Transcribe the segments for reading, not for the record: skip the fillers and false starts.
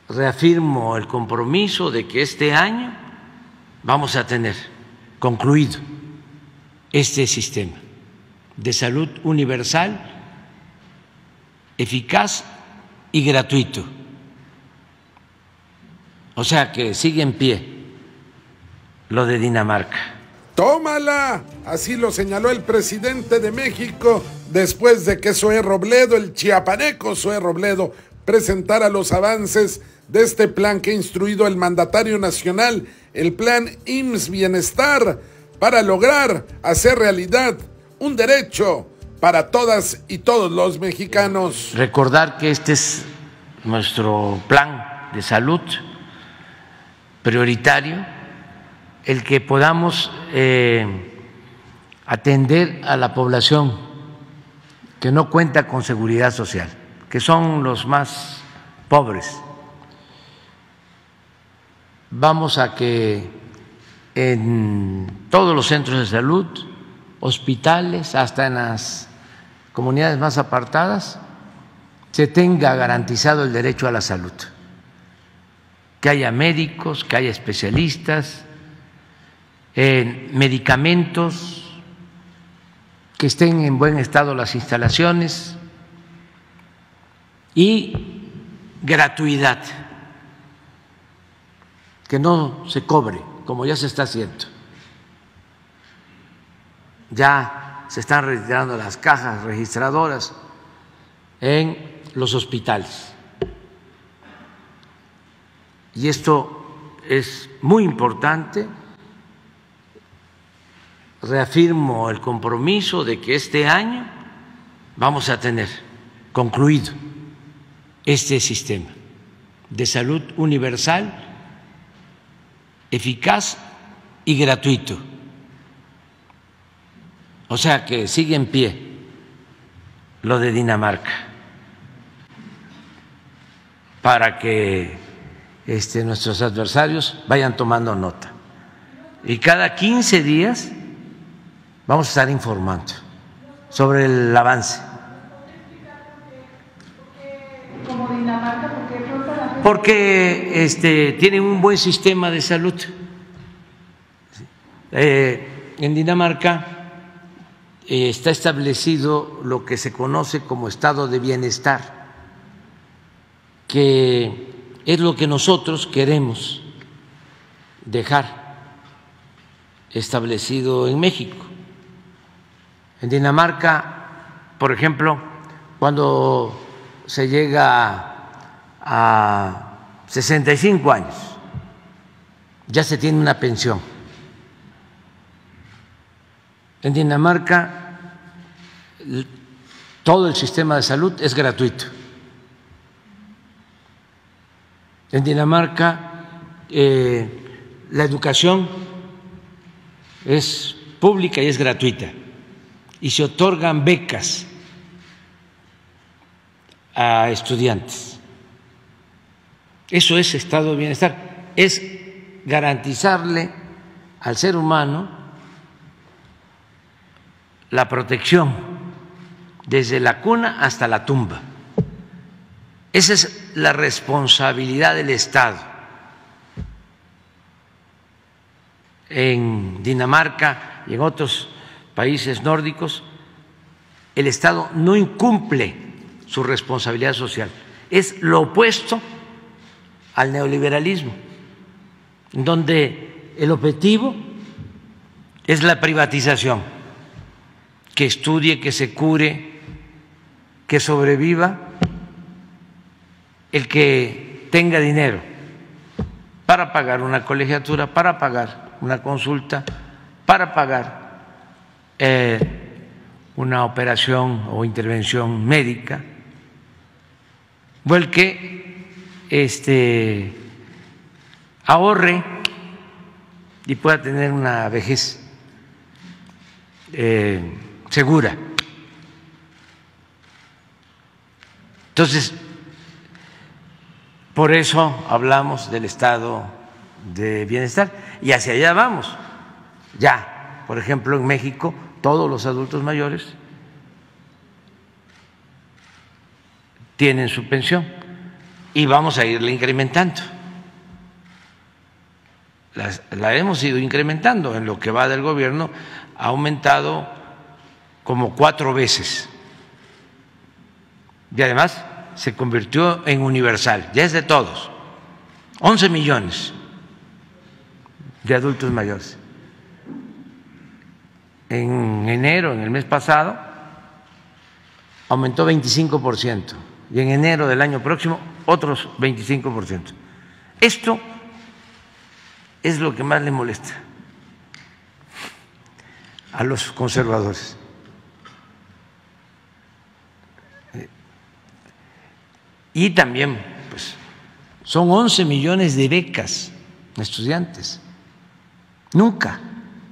reafirmo el compromiso de que este año vamos a tener concluido este sistema de salud universal, eficaz y gratuito. O sea que sigue en pie lo de Dinamarca. ¡Tómala! Así lo señaló el presidente de México después de que Zoé Robledo, el chiapaneco Zoé Robledo, presentara los avances de este plan que ha instruido el mandatario nacional, el plan IMSS Bienestar, para lograr hacer realidad un derecho para todas y todos los mexicanos. Recordar que este es nuestro plan de salud prioritario, el que podamos atender a la población que no cuenta con seguridad social, que son los más pobres. Vamos a que en todos los centros de salud, hospitales, hasta en las comunidades más apartadas, se tenga garantizado el derecho a la salud, que haya médicos, que haya especialistas, medicamentos, que estén en buen estado las instalaciones y gratuidad, que no se cobre como ya se está haciendo. Ya se están retirando las cajas registradoras en los hospitales. Y esto es muy importante. Reafirmo el compromiso de que este año vamos a tener concluido este sistema de salud universal, eficaz y gratuito. O sea que sigue en pie lo de Dinamarca, para que nuestros adversarios vayan tomando nota. Y cada 15 días vamos a estar informando sobre el avance. Porque tienen un buen sistema de salud. En Dinamarca está establecido lo que se conoce como estado de bienestar, que es lo que nosotros queremos dejar establecido en México. En Dinamarca, por ejemplo, cuando se llega a 65 años, ya se tiene una pensión. En Dinamarca, todo el sistema de salud es gratuito. En Dinamarca, la educación es pública y es gratuita, y se otorgan becas a estudiantes. Eso es estado de bienestar, es garantizarle al ser humano la protección desde la cuna hasta la tumba. Esa es la responsabilidad del Estado. En Dinamarca y en otros países nórdicos, el Estado no incumple su responsabilidad social. Es lo opuesto al neoliberalismo, donde el objetivo es la privatización, que estudie, que se cure, que sobreviva el que tenga dinero para pagar una colegiatura, para pagar una consulta, para pagar una operación o intervención médica, o el que ahorre y pueda tener una vejez segura. Entonces, por eso hablamos del estado de bienestar y hacia allá vamos. Ya, por ejemplo, en México, todos los adultos mayores tienen su pensión. y vamos a irla incrementando. La hemos ido incrementando. En lo que va del gobierno ha aumentado como 4 veces. Y además se convirtió en universal, ya es de todos. 11 millones de adultos mayores. En enero, en el mes pasado, aumentó 25%, y en enero del año próximo otros 25%. Esto es lo que más le molesta a los conservadores. Y también, pues, son 11 millones de becas a estudiantes. Nunca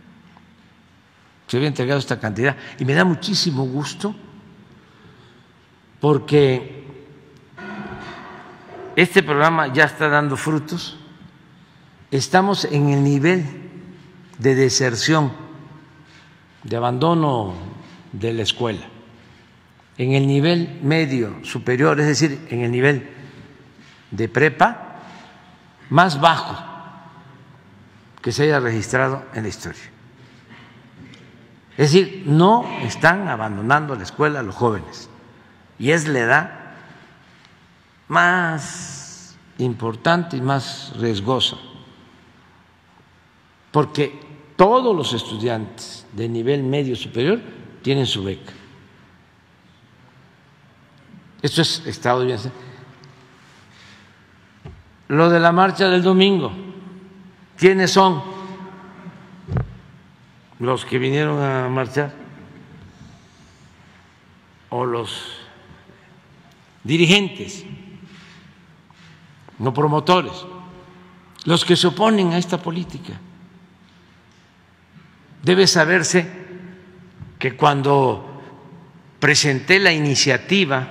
se había entregado esta cantidad. Y me da muchísimo gusto porque este programa ya está dando frutos. Estamos en el nivel de deserción, de abandono de la escuela, en el nivel medio superior, es decir, en el nivel de prepa más bajo que se haya registrado en la historia. Es decir, no están abandonando la escuela los jóvenes, y es la edad más importante y más riesgosa, porque todos los estudiantes de nivel medio superior tienen su beca. Esto es estado de bienestar. Lo de la marcha del domingo, ¿quiénes son los que vinieron a marchar? O los dirigentes, no promotores, los que se oponen a esta política. Debe saberse que cuando presenté la iniciativa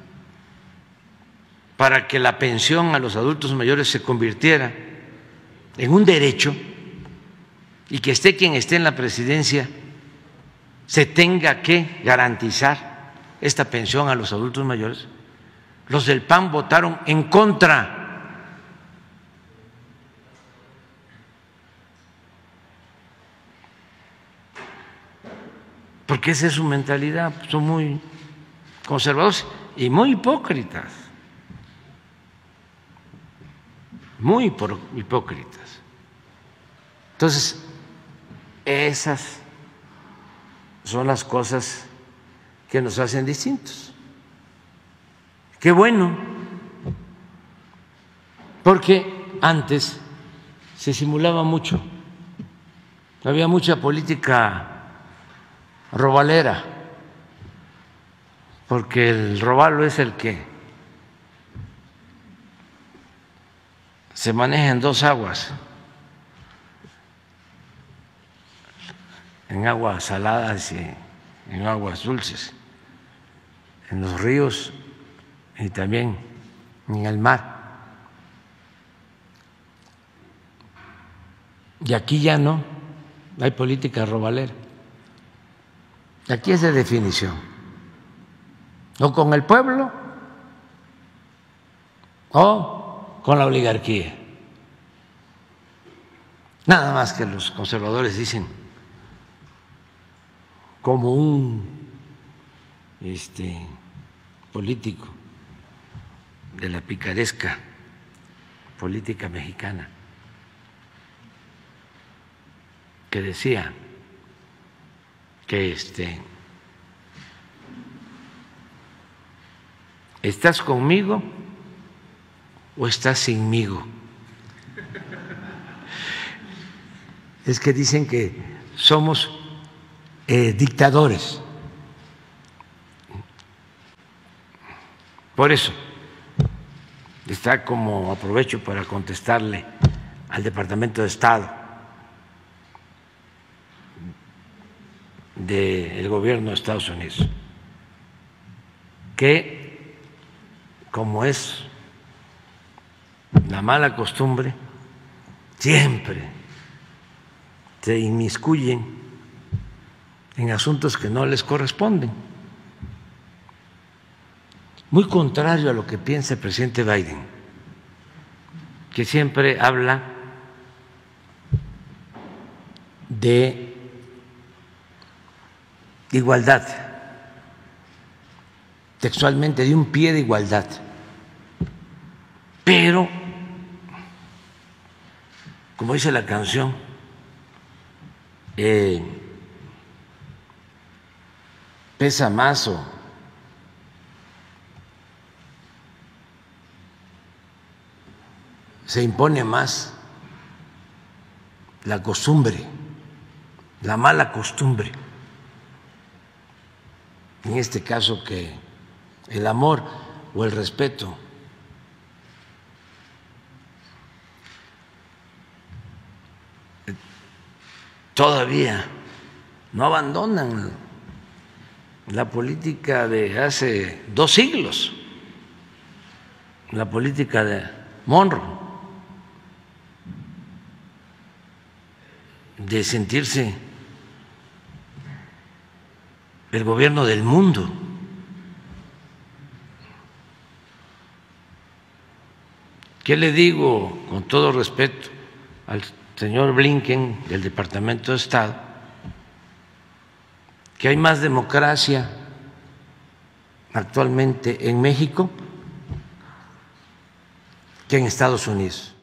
para que la pensión a los adultos mayores se convirtiera en un derecho y que esté quien esté en la presidencia, se tenga que garantizar esta pensión a los adultos mayores, los del PAN votaron en contra. Porque esa es su mentalidad, son muy conservadores y muy hipócritas, muy hipócritas. Entonces, esas son las cosas que nos hacen distintos. Qué bueno, porque antes se simulaba mucho, había mucha política robalera, porque el robalo es el que se maneja en 2 aguas, en aguas saladas y en aguas dulces, en los ríos y también en el mar. Y aquí ya no hay política robalera. Aquí es de definición, o con el pueblo o con la oligarquía. Nada más que los conservadores dicen como un político de la picaresca política mexicana que decía que ¿estás conmigo o estás sinmigo? Es que dicen que somos dictadores. Por eso está como aprovecho para contestarle al Departamento de Estado del gobierno de Estados Unidos, que como es la mala costumbre, siempre se inmiscuyen en asuntos que no les corresponden. Muy contrario a lo que piensa el presidente Biden. que siempre habla de igualdad, textualmente, de un pie de igualdad, pero, como dice la canción, pesa más o se impone más la costumbre, la mala costumbre, en este caso, que el amor o el respeto. Todavía no abandonan la política de hace 2 siglos, la política de Monroe, de sentirse el gobierno del mundo. ¿Qué le digo con todo respeto al señor Blinken del Departamento de Estado? Que hay más democracia actualmente en México que en Estados Unidos.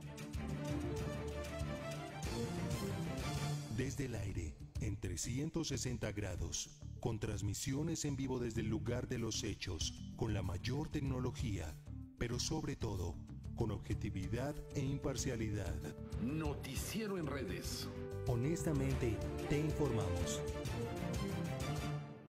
Desde el aire, en 360 grados, con transmisiones en vivo desde el lugar de los hechos, con la mayor tecnología, pero sobre todo, con objetividad e imparcialidad. Noticiero en redes. Honestamente, te informamos.